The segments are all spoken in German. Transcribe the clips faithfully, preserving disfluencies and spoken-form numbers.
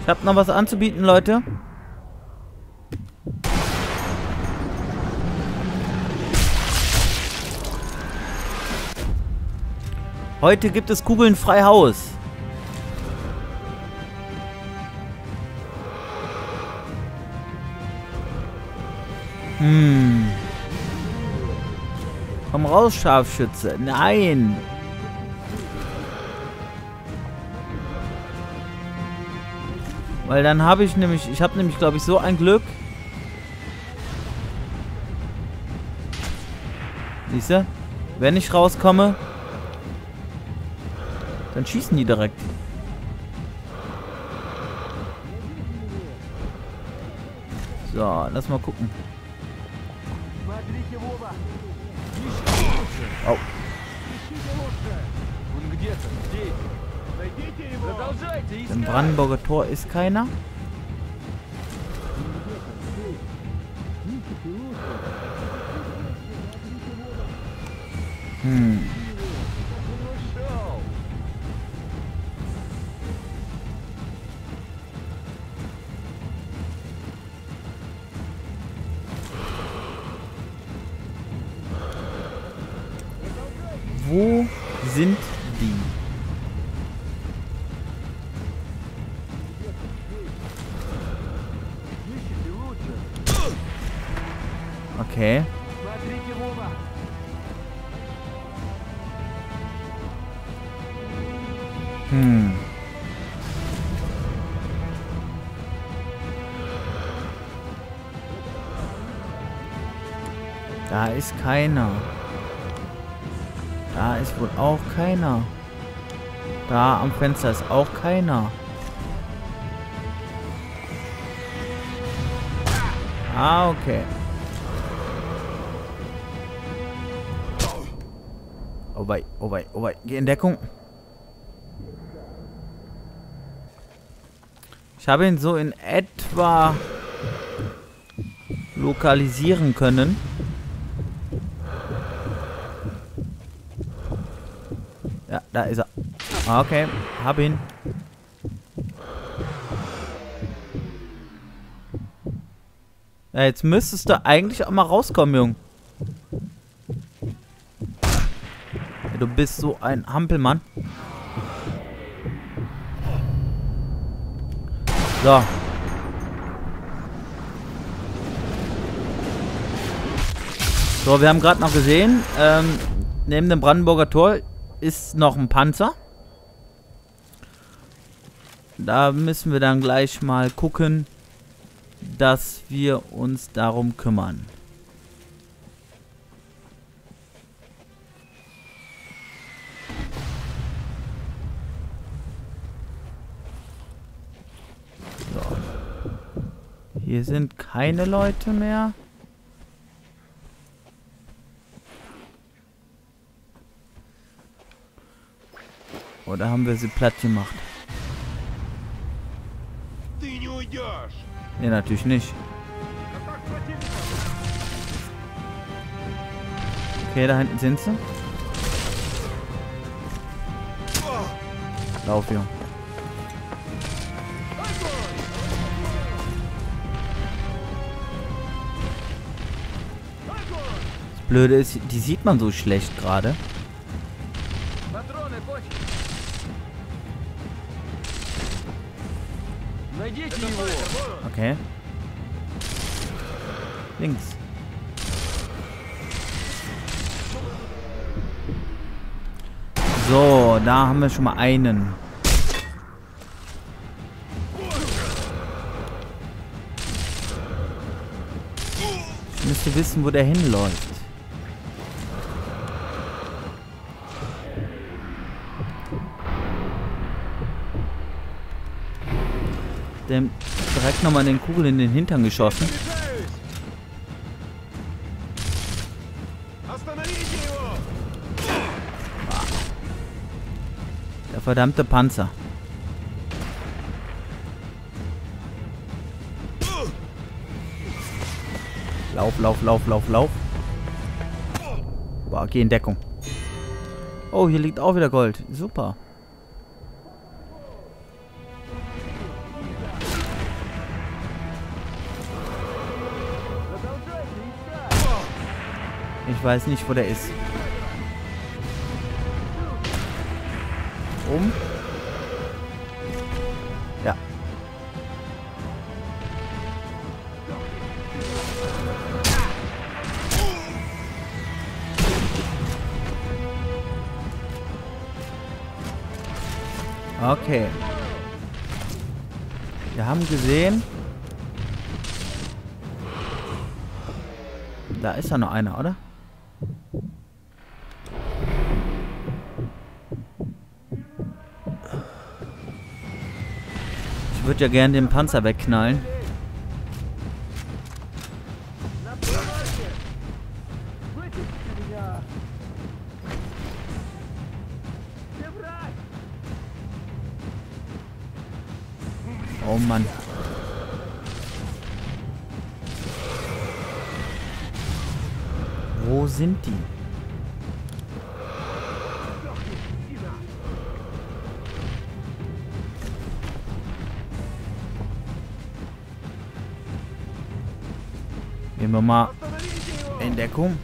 Ich habe noch was anzubieten, Leute. Heute gibt es Kugeln frei Haus. Hm. Komm raus, Scharfschütze. Nein. Weil dann habe ich nämlich, ich habe nämlich, glaube ich, so ein Glück. Siehst du? Wenn ich rauskomme, dann schießen die direkt. So, lass mal gucken. Oh. Im Brandenburger Tor ist keiner. Hm. Wo sind die? Okay. Hm. Da ist keiner. Da ist wohl auch keiner. Da am Fenster ist auch keiner. Ah, okay. Oh wei, oh wei, oh wei. Geh in Deckung. Ich habe ihn so in etwa lokalisieren können. Ja, da ist er. Okay, hab ihn. Ja, jetzt müsstest du eigentlich auch mal rauskommen, Jung. Ja, du bist so ein Hampelmann. So. So, wir haben gerade noch gesehen, ähm, neben dem Brandenburger Tor ist noch ein Panzer. Da müssen wir dann gleich mal gucken, dass wir uns darum kümmern. So. Hier sind keine Leute mehr. Oder haben wir sie platt gemacht? Ne, natürlich nicht. Okay, da hinten sind sie. Lauf, Junge. Das Blöde ist, die sieht man so schlecht gerade. Okay. Links. So, da haben wir schon mal einen. Ich müsste wissen, wo der hinläuft. Dem direkt nochmal den Kugel in den Hintern geschossen. Der verdammte Panzer. Lauf, lauf, lauf, lauf, lauf. Boah, geh in Deckung. Oh, hier liegt auch wieder Gold. Super. Ich weiß nicht, wo der ist. Um. Ja. Okay. Wir haben gesehen. Da ist ja noch einer, oder? Ich würde ja gerne den Panzer wegknallen. Oh Mann. Wo sind die? Gehen wir mal in Deckung.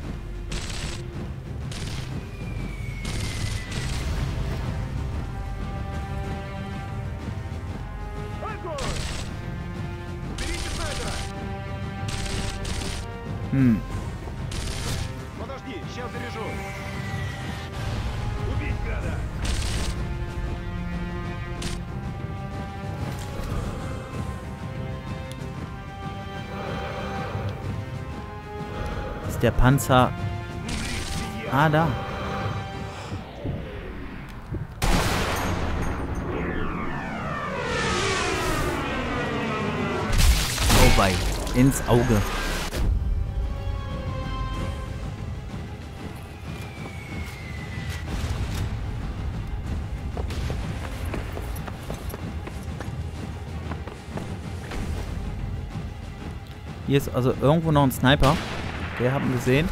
Hm. Ist der Panzer... Ah, da. Oh wei, ins Auge. Hier ist also irgendwo noch ein Sniper. Wir haben gesehen.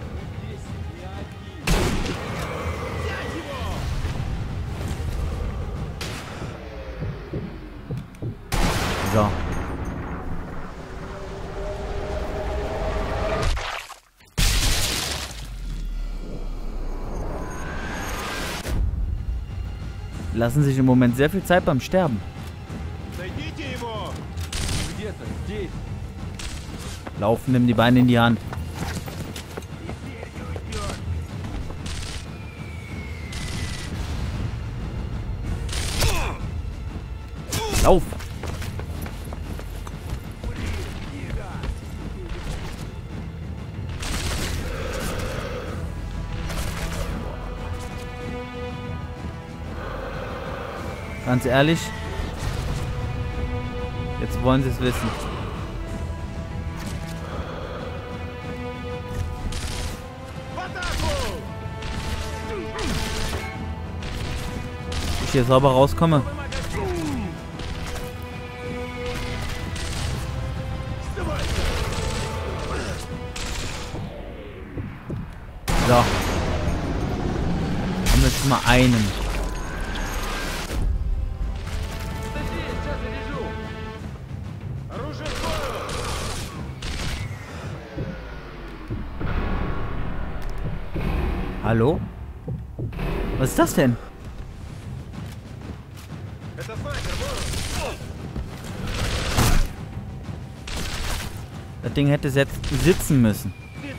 So. Lassen sich im Moment sehr viel Zeit beim Sterben. Laufen, nimm die Beine in die Hand. Lauf! Ganz ehrlich, jetzt wollen sie es wissen. Ich hier sauber rauskomme. So. Haben wir schon mal einen. Hallo? Was ist das denn? Das Ding hätte jetzt sitzen müssen.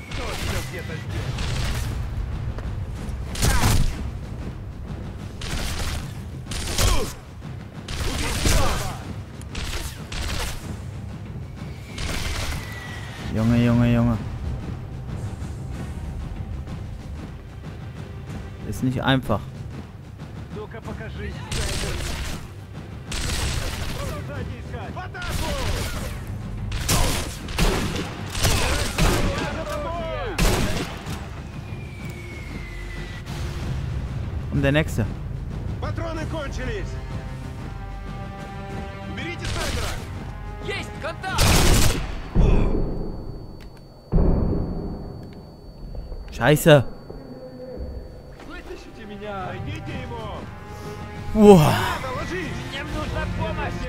Junge, Junge, Junge. Ist nicht einfach. Und der nächste. Патроны кончились. Уберите снайпера. Есть контакт. Scheiße. Вытащите меня. Найдите его. Uah. Ложись. Мне нужна помощь.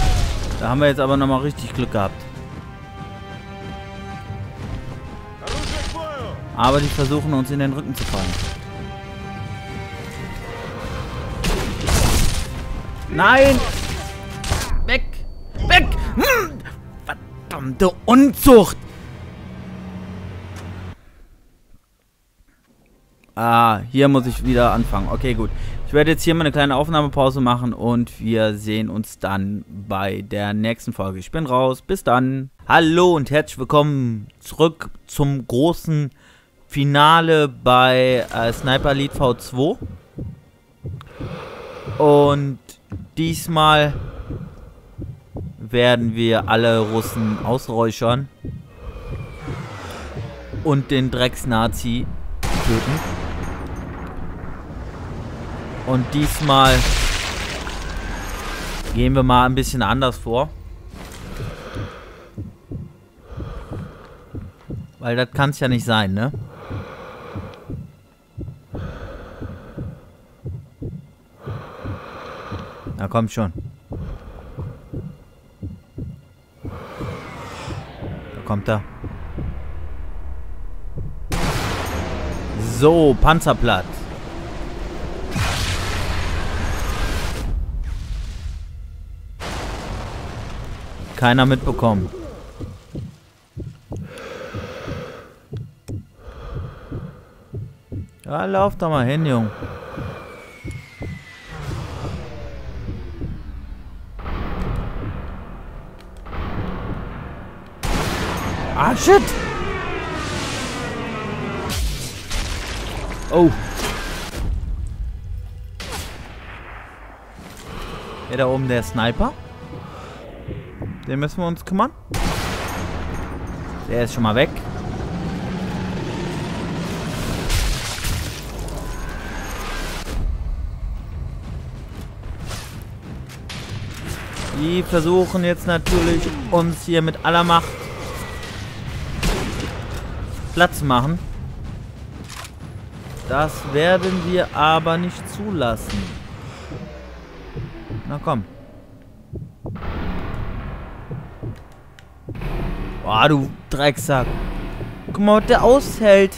Da haben wir jetzt aber nochmal richtig Glück gehabt. Оружие Aber die versuchen uns in den Rücken zu fallen. Nein! Weg! Weg! Hm! Verdammte Unzucht! Ah, hier muss ich wieder anfangen. Okay, gut. Ich werde jetzt hier mal eine kleine Aufnahmepause machen und wir sehen uns dann bei der nächsten Folge. Ich bin raus. Bis dann. Hallo und herzlich willkommen zurück zum großen Finale bei äh, Sniper Elite V zwei. Und diesmal werden wir alle Russen ausräuchern und den Drecks-Nazi töten. Und diesmal gehen wir mal ein bisschen anders vor. Weil das kann es ja nicht sein, ne? Na komm schon. Da kommt er. So, Panzerplatt. Keiner mitbekommen. Ja, lauf da mal hin, Junge. Ah, shit! Oh. Ja, da oben der Sniper. Den müssen wir uns kümmern. Der ist schon mal weg. Die versuchen jetzt natürlich, uns hier mit aller Macht Platz zu machen. Das werden wir aber nicht zulassen. Na komm. Boah, du Drecksack. Guck mal, was der aushält.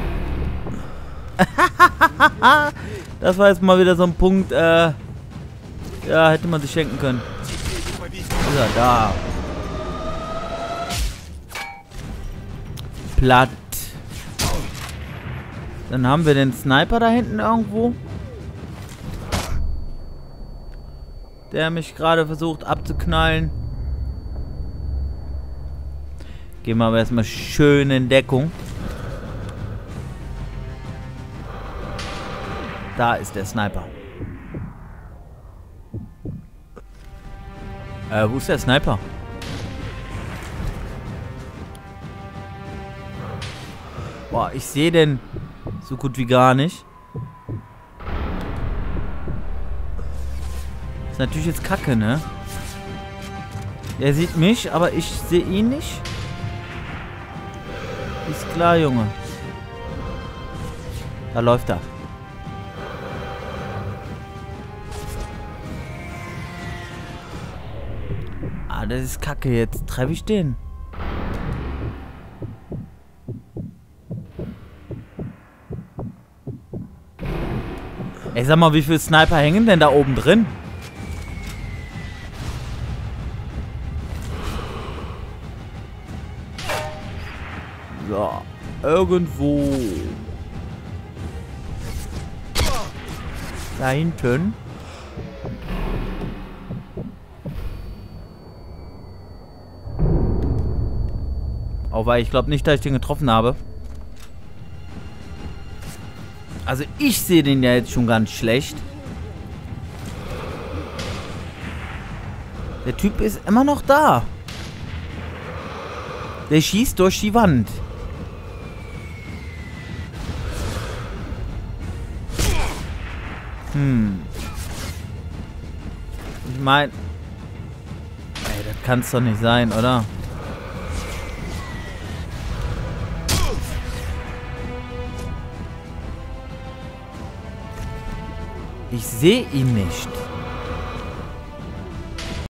Das war jetzt mal wieder so ein Punkt, äh... ja, hätte man sich schenken können. Ist er da. Platt. Dann haben wir den Sniper da hinten irgendwo. Der mich gerade versucht abzuknallen. Gehen wir aber erstmal schön in Deckung. Da ist der Sniper. Äh, wo ist der Sniper? Boah, ich sehe den so gut wie gar nicht. Ist natürlich jetzt Kacke, ne? Er sieht mich, aber ich sehe ihn nicht. Ist klar, Junge. Da läuft er. Ah, das ist Kacke. Jetzt treffe ich den. Ey, sag mal, wie viele Sniper hängen denn da oben drin? So, irgendwo da hinten. Oh, weil ich glaube nicht, dass ich den getroffen habe. Also ich sehe den ja jetzt schon ganz schlecht. Der Typ ist immer noch da. Der schießt durch die Wand. Hm. Ich meine... Ey, das kann's doch nicht sein, oder? Ich sehe ihn nicht.